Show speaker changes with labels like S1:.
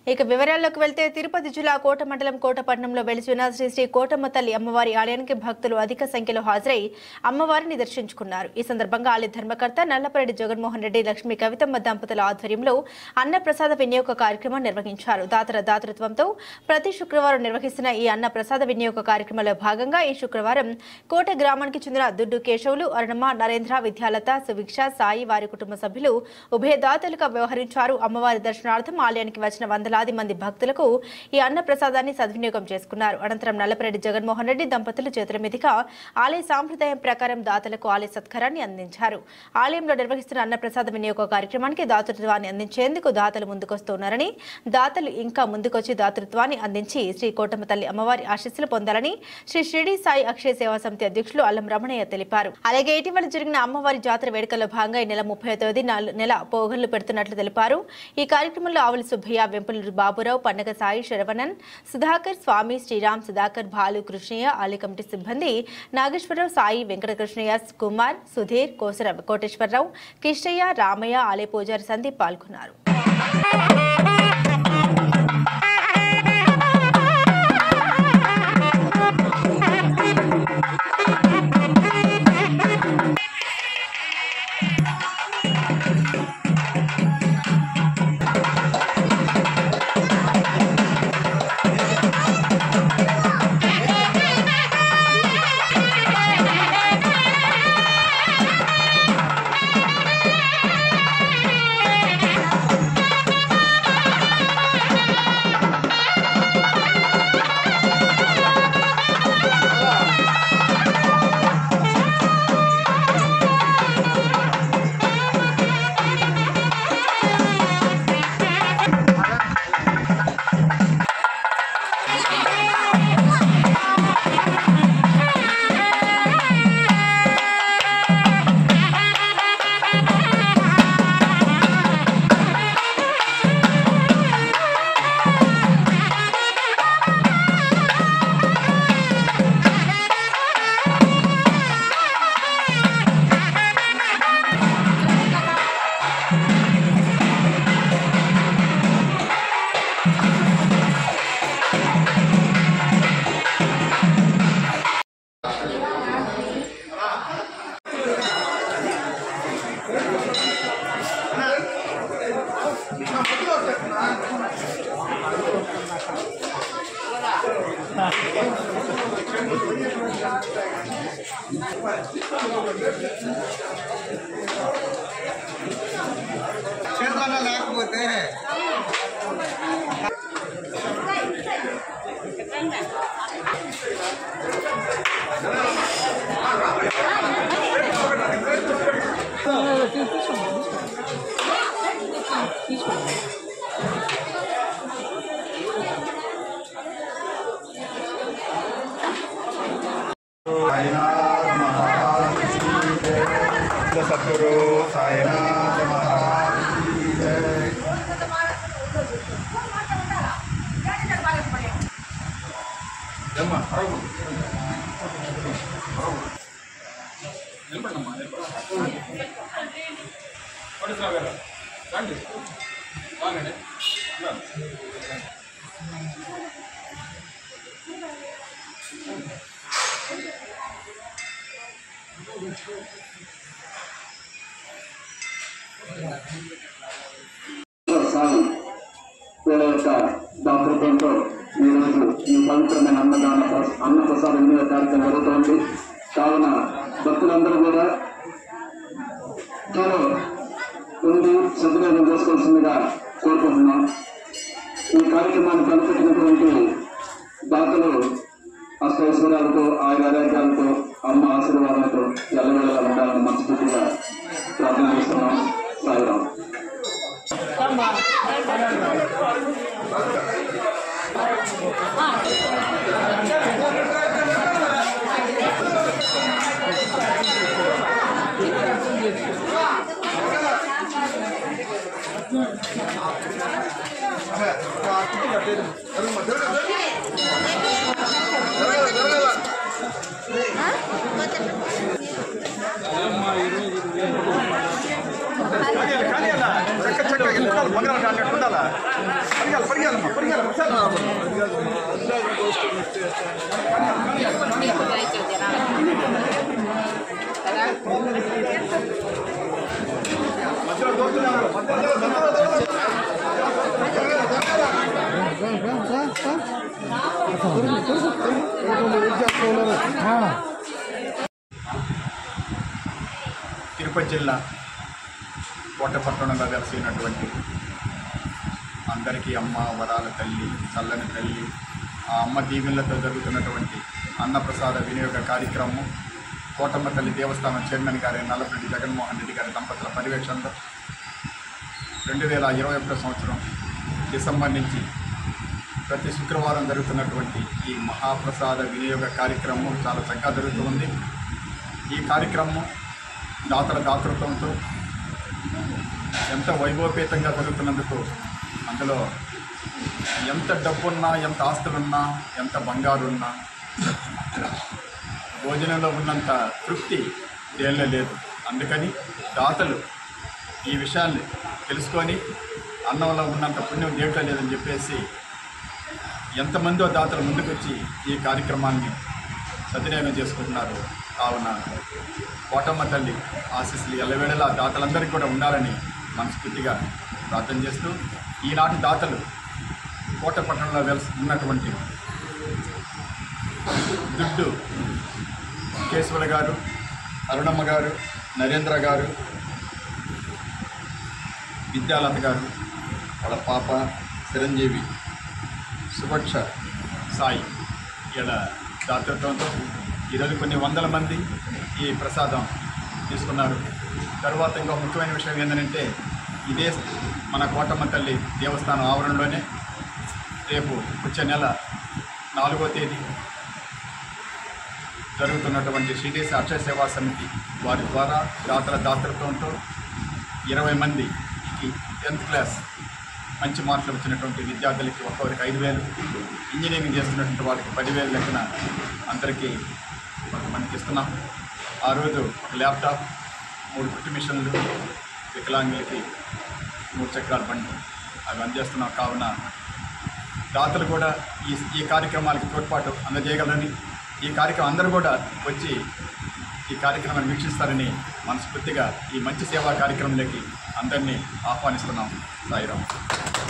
S1: ఇక వివరాల్లోకి వెళ్తే తిరుపతి జిల్లా కోట మండలం కోటపట్నంలో వెలిసిన శ్రీ శ్రీ కోటమ్మ తల్లి అమ్మవారి ఆలయానికి భక్తులు అధిక సంఖ్యలో హాజరై అమ్మవారిని దర్శించుకున్నారు. ఈ సందర్భంగా ఆలయ ధర్మకర్త నల్లపరెడ్డి జగన్మోహన్ రెడ్డి లక్ష్మీ కవితమ్మ దంపతుల ఆధ్వర్యంలో అన్న ప్రసాద వినియోగ కార్యక్రమం నిర్వహించారు. దాతృత్వంతో ప్రతి శుక్రవారం నిర్వహిస్తున్న ఈ అన్న ప్రసాద వినియోగ కార్యక్రమంలో భాగంగా ఈ శుక్రవారం కోట గ్రామానికి చెందిన దుడ్డు కేశవులు, అరుణమ, నరేంద్ర, విద్యాలత, సువిక్ష, సాయి వారి కుటుంబ సభ్యులు ఉభయదాతలుగా వ్యవహరించారు. అమ్మవారి దర్శనార్థం ఆలయానికి వచ్చిన వందలాది మంది భక్తులకు ఈ అన్న ప్రసాదాన్ని సద్వినియోగం చేసుకున్నారు. అనంతరం నల్లపరెడ్డి జగన్మోహన్ రెడ్డి దంపతులు చేతుల మీదుగా ఆలయ సాంప్రదాయం ప్రకారం దాతలకు ఆలయ సత్కారాన్ని అందించారు. ఆలయంలో నిర్వహిస్తున్న అన్న ప్రసాద వినియోగ కార్యక్రమానికి దాతృత్వాన్ని అందించేందుకు దాతలు ముందుకొస్తున్నారని, దాతలు ఇంకా ముందుకొచ్చి దాతృత్వాన్ని అందించి శ్రీ కోటమ్మ తల్లి అమ్మవారి ఆశీస్సులు పొందాలని శ్రీ షిరిడి సాయి అక్షయ సేవా సమితి అధ్యక్షులు అల్లం రమణయ్య తెలిపారు. అలాగే ఇటీవల జరిగిన అమ్మవారి జాతర వేడుకల్లో భాగంగా ఈ నెల 30వ తేదీ నెల పోగళ్లు పెడుతున్నట్లు తెలిపారు. ఈ కార్యక్రమంలో ఆవులి సుబ్బయ్య, వెంపుల బాబురావు, పండగ సాయి, శరవణన్, సుధాకర్, స్వామి, శ్రీరామ్, సుధాకర్, భాలు, కృష్ణయ్య, ఆలయ కమిటీ సిబ్బంది నాగేశ్వరరావు, సాయి, వెంకటకృష్ణయ్య, కుమార్, సుధీర్, కోటేశ్వరరావు, కిష్టయ్య, రామయ్య, ఆలయ పూజారి సందీప్ పాల్గొన్నారు.
S2: లేకపోతే సద్గురు సాయినాథ
S3: వీళ్ళ యొక్క దాతృత్వంతో ఈరోజు ఈ పవిత్రమైన అన్న ప్రసాద వినియోగ కార్యక్రమం జరుగుతోంది. కావున భక్తులందరూ కూడా త్వరలో ఉండి సద్వినియోగం చేసుకోవాల్సిందిగా కోరుకుంటున్నాం. ఈ కార్యక్రమాన్ని కనిపెట్టినటువంటి దాతలు అష్టైశ్వర్యాలతో, ఆరోగ్యాలతో, అమ్మ ఆశీర్వాదాలతో ఎల్లవేళలా ఉండాలని మనస్ఫూర్తిగా ప్రార్థన చేస్తున్నాం. సాయిరాం.
S2: చక్క
S4: తిరుపతి జిల్లా కోటపట్టణంలో వెలసినటువంటి అందరికీ అమ్మ వరాల తల్లి చల్లని తల్లి ఆ అమ్మ దీవెనలతో జరుగుతున్నటువంటి అన్నప్రసాద వినియోగ కార్యక్రమం కోటమ్మ తల్లి దేవస్థానం చైర్మన్ గారి నల్లపరెడ్డి జగన్మోహన్ రెడ్డి గారి దంపతుల పర్యవేక్షణలో 2021 సంవత్సరం డిసెంబర్ నుంచి ప్రతి శుక్రవారం జరుగుతున్నటువంటి ఈ మహాప్రసాద వినియోగ కార్యక్రమం చాలా చక్కగా జరుగుతుంది. ఈ కార్యక్రమం దాతల దాతృత్వంతో ఎంత వైభవపేతంగా జరుగుతున్నందుకు అందులో ఎంత డబ్బున్నా ఎంత ఆస్తులున్నా ఎంత బంగారు ఉన్నా భోజనంలో ఉన్నంత తృప్తి దేనిలో లేదు. అందుకని దాతలు ఈ విషయాన్ని తెలుసుకొని అన్నంలో ఉన్నంత పుణ్యం దేంట్లో లేదని చెప్పేసి ఎంతమందో దాతలు ముందుకొచ్చి ఈ కార్యక్రమాన్ని సద్వినియోగం చేసుకుంటున్నారు. కావున కోటమ్మ తల్లి ఆశీస్సులు ఎల్లవేళలా దాతలందరికీ కూడా ఉండాలని మనస్ఫూర్తిగా ప్రార్థన చేస్తూ ఈనాటి దాతలు కోటపట్టణంలో ఉన్నటువంటి దుడ్డు కేశవుల గారు, అరుణమ్మ గారు, నరేంద్ర గారు, విద్యాలత గారు, వాళ్ళ పాప చిరంజీవి, సుభక్ష సాయి ఇలా దాతృత్వంతో ఈరోజు కొన్ని వందల మంది ఈ ప్రసాదం తీసుకున్నారు. తర్వాత ఇంకో ముఖ్యమైన విషయం ఏంటంటే ఇదే మన కోటమ్మ తల్లి దేవస్థానం ఆవరణలోనే రేపు వచ్చే నెల 4వ తేదీ జరుగుతున్నటువంటి శ్రీదేశ అక్షయ సేవా సమితి వారి ద్వారా దాతల దాతృత్వంతో 20 మందికి 10th క్లాస్ మంచి మార్కులు వచ్చినటువంటి విద్యార్థులకి ఒక్కొక్కరికి 5,000, ఇంజనీరింగ్ చేస్తున్నటువంటి వాళ్ళకి 10,000 లెక్కన అందరికీ మనకి ఇస్తున్నాం. ఆ రోజు ఒక ల్యాప్టాప్, 3 కుట్టు మిషన్లు, వికలాంగులకి 3 చక్రాల బండి అవి అందజేస్తున్నాం. కావున దాతలు కూడా ఈ కార్యక్రమాలకి తోడ్పాటు అందజేయగలరని, ఈ కార్యక్రమం అందరూ కూడా వచ్చి ఈ కార్యక్రమాన్ని వీక్షిస్తారని మనస్ఫూర్తిగా ఈ మంచి సేవా కార్యక్రమంలోకి అందరినీ ఆహ్వానిస్తున్నాం. సాయిరాం.